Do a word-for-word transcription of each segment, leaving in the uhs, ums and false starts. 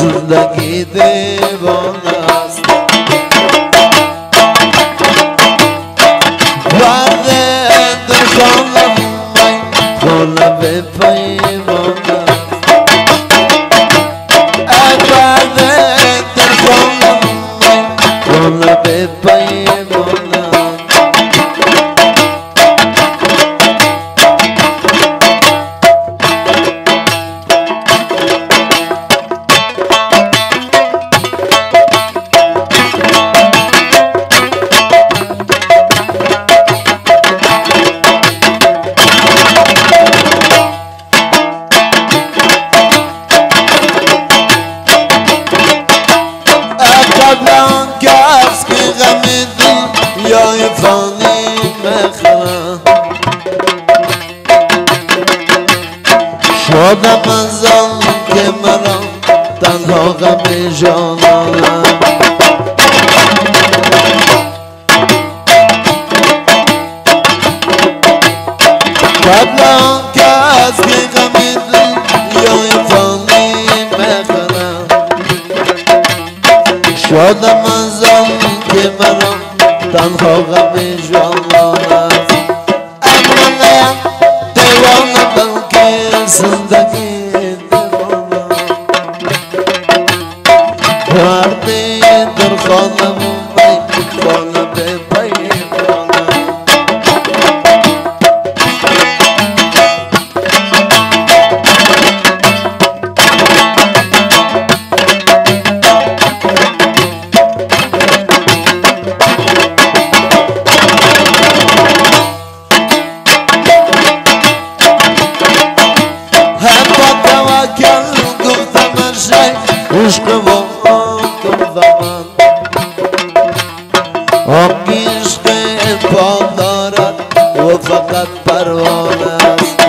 زندگی دیوانه است برده در خانه من خانه به پیمانه برده در خانه من خانه به پیمانه شادم از آن که مرا تنها غم جانانم قبل آن که از که غم دنیای فانی بخورم شادم از آن که مرا تنها غم جانانم اما نه دیوانه بلکه زندگی دیوانه وردی در خانه من خانه به پیمانه عشق و آن آن عشق پا دارد و فقط پروانه است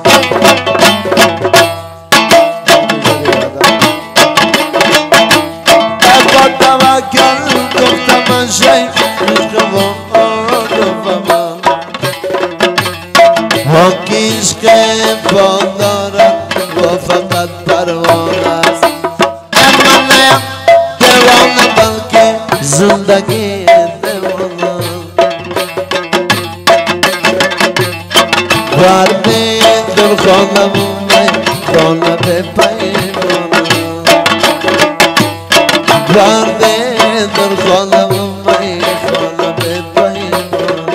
با توکل گفتم من شیخ عشق و آن آن عشق پا دارد و فقط پروانه است زندگی دیوانه وردی در خانه من خانه به پیمانه وردی در خانه من خانه به پیمانه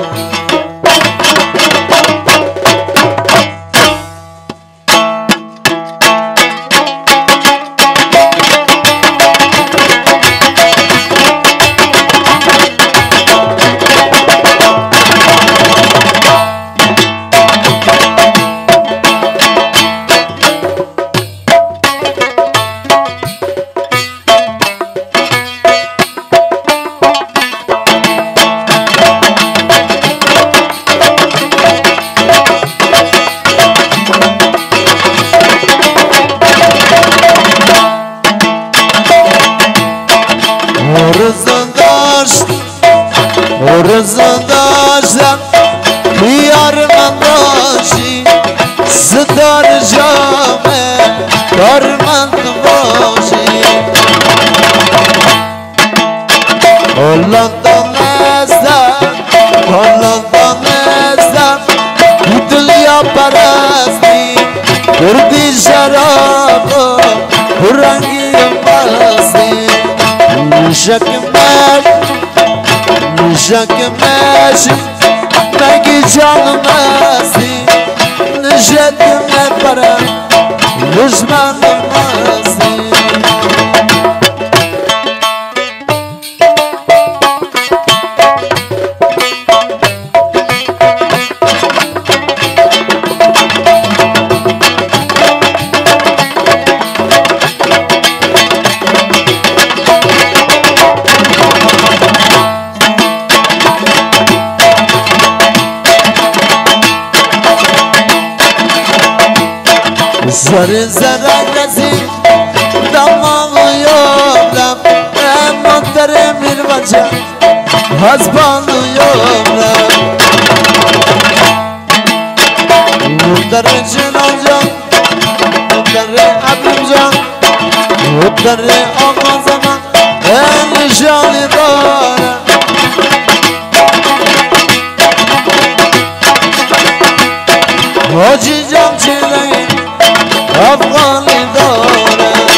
رضا داشتم بیار من باشی ستار جامه کار من باشی حالا دانستم حالا دانستم دنیا پرستی کردی شراب و رنگی مستی شکمت شکمش مگی جانم هستی نشکم برم دشمن هستی زر زر رسید دماغ یادم اما در میر وجه حزبان یادم در جنان جان در عبدم جان در آغاز من نشانی دارم حاجی جان چیره افغانی دارم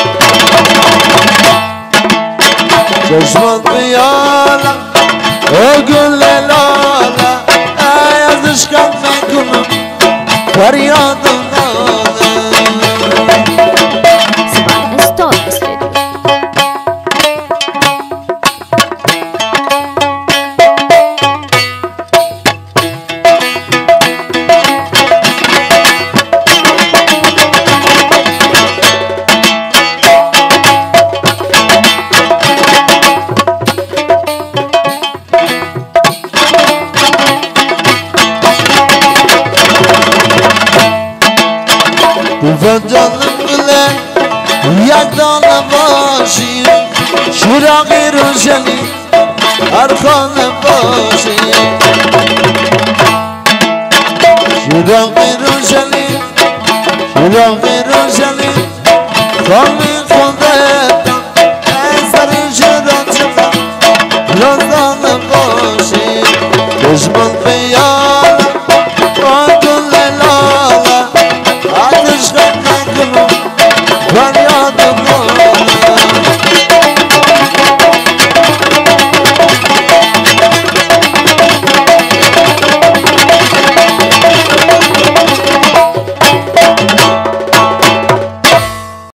چشمات بیارم او گل لاله ای از عشقت میکنم فریاد دارم جانم گله یک دانه باشی چراغی روشنی هر خانه باشی چراغی روشنی چراغی روشنی خانه خودت ای سری چرا چفا روزانه باشی دشمن بیارم با گل لاله آتش فریاد